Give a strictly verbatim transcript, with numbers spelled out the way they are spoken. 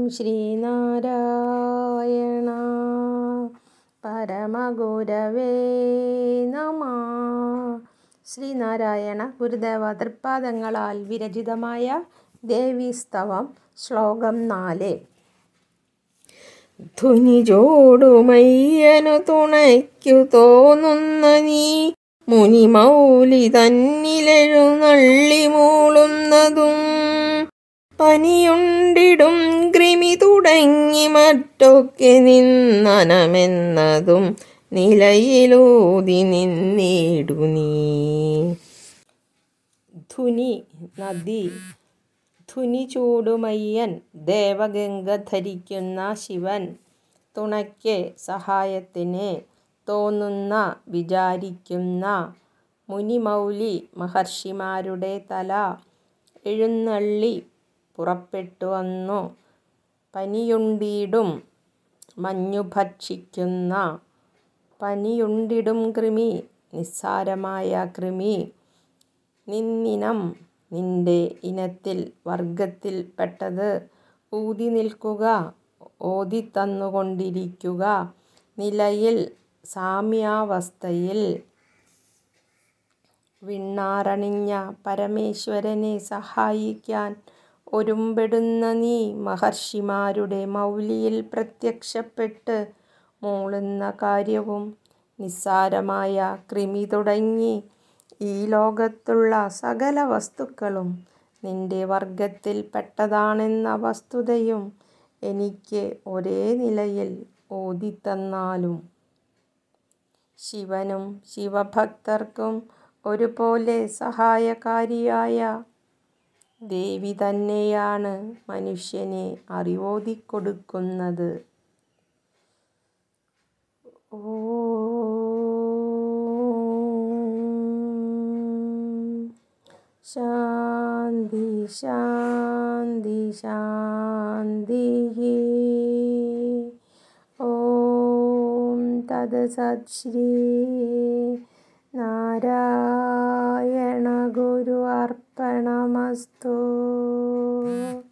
ശ്രീനാരായണ പരമഗുരവേ നമഃ. ശ്രീനാരായണ ഗുരുദേവ തൃപ്പാദങ്ങളാൽ വിരചിതമായ ദേവീസ്തവം. ശ്ലോകം നാല്. ധുനിജോടുമയ്യനു തുണയ്ക്കു തോന്നുന്ന നീ മുനിമൗലി തന്നിലെഴുന്നള്ളി മൂളുന്നതും പനിയുണ്ടിടും കൃമി തുടങ്ങി മറ്റൊക്കെ നിന്നനമെന്നതും നിലയിലൂതി നിന്നേടു നീ. ധുനി നദി. ധുനി ചൂടുമയ്യൻ ദേവഗംഗ ധരിക്കുന്ന ശിവൻ. തുണയ്ക്ക് സഹായത്തിന് തോന്നുന്ന വിചാരിക്കുന്ന മുനിമൗലി മഹർഷിമാരുടെ തല എഴുന്നള്ളി പുറപ്പെട്ടു വന്നു. പനിയുണ്ടിടും മഞ്ഞു ഭക്ഷിക്കുന്ന പനിയുണ്ടിടും കൃമി നിസ്സാരമായ കൃമി. നിന്നിനം നിന്റെ ഇനത്തിൽ വർഗത്തിൽ പെട്ടത് ഊതി നിൽക്കുക ഓതിത്തന്നുകൊണ്ടിരിക്കുക നിലയിൽ സാമ്യാവസ്ഥയിൽ. വിണ്ണാറണിഞ്ഞ പരമേശ്വരനെ സഹായിക്കാൻ ഒരുമ്പെടുന്ന നീ മഹർഷിമാരുടെ മൗലിയിൽ പ്രത്യക്ഷപ്പെട്ട് മൂളുന്ന കാര്യവും നിസ്സാരമായ കൃമി തുടങ്ങി ഈ ലോകത്തുള്ള സകല വസ്തുക്കളും നിന്റെ വർഗത്തിൽ പെട്ടതാണെന്ന വസ്തുതയും എനിക്ക് ഒരേ നിലയിൽ ഓതിത്തന്നാലും ശിവനും ശിവഭക്തർക്കും ഒരുപോലെ സഹായകാരിയായ ദേവി തന്നെയാണ് മനുഷ്യനെ അറിവോതിക്കൊടുക്കുന്നത്. ശാന്തി ശാന്തി ശാന്തി. ഓം തത്സത്. ശ്രീ നാരായണ ഗുരു അർപ്പണമസ്തു.